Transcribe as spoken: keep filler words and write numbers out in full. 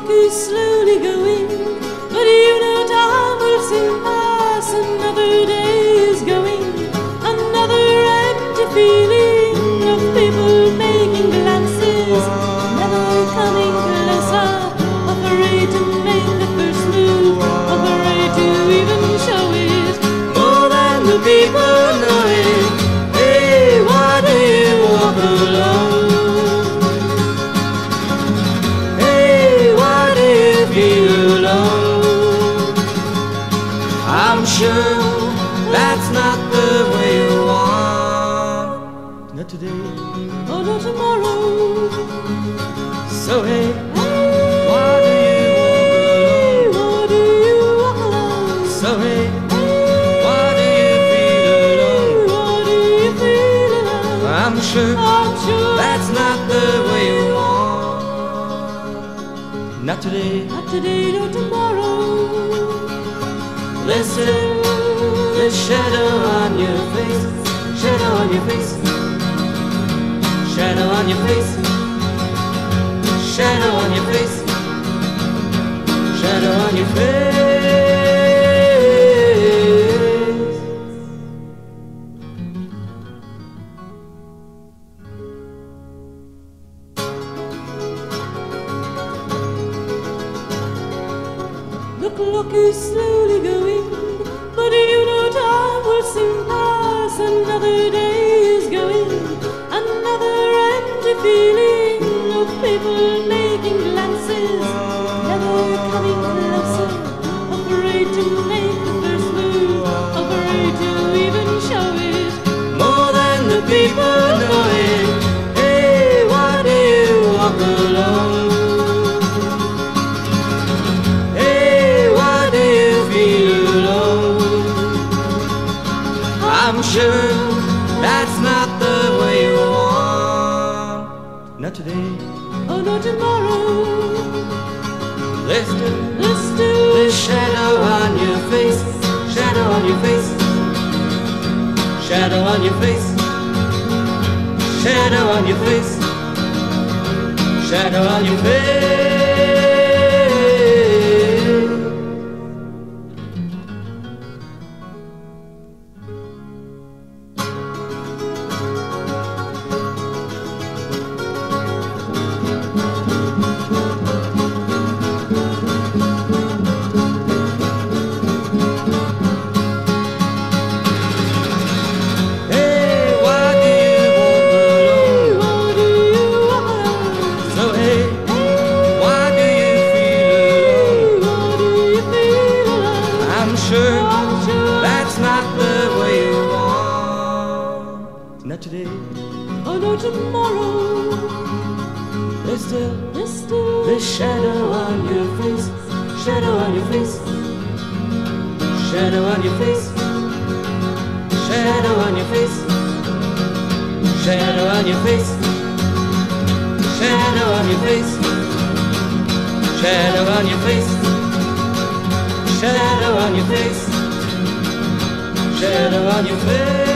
clock is slowly going, but you know time will soon pass. Another day is going, another empty feeling of people making glances, never coming closer, afraid to make the first move, afraid to even show it, more than the people know it. Hey, why do you walk alone? Feel alone. I'm sure that's not the way you want. Not today, or not tomorrow. So hey, hey, why do you walk alone? Why do you walk alone? So hey, hey, why do you feel alone? Why do you feel alone? I'm sure, I'm sure that's not the way you want. Not today, not today, nor tomorrow. Listen, the shadow on your face, shadow on your face, shadow on your face, shadow on your face, shadow on your face. The clock is slowly going, but you know time will soon pass. Another day is going, another empty feeling of people making glances, never coming closer, afraid to make the first move, afraid to even show it, more than the people know it. Hey, why do you walk alone? I'm sure that's not the way you want. Not today, oh not tomorrow. Listen, listen, the shadow on your face, shadow on your face, shadow on your face, shadow on your face, shadow on your face. That's not the way you want. Not today, oh no tomorrow. There's still, there's still the shadow on your face, shadow on your face, shadow on your face, shadow on your face, shadow on your face, shadow on your face, shadow on your face, shadow on your face, shadow on your face.